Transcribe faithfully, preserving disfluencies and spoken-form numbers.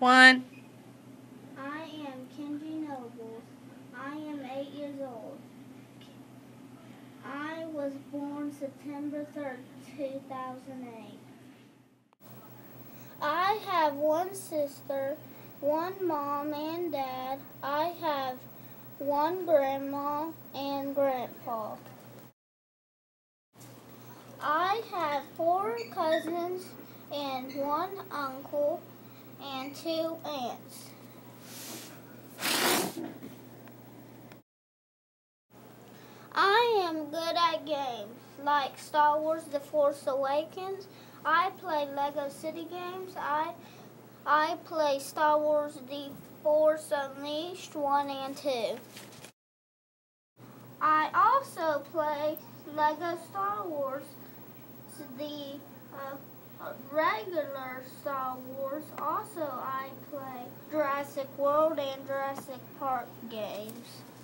one. I am Kenji Nobles. I am eight years old. I was born September third, two thousand eight. I have one sister, one mom and dad. I have one grandma and grandpa. I have four cousins and one uncle and two aunts. I am good at games like Star Wars The Force Awakens. I play Lego City Games. I I play Star Wars The Force Unleashed one and two. I also play Lego Star Wars, the uh, regular Star Wars. Also I play Jurassic World and Jurassic Park games.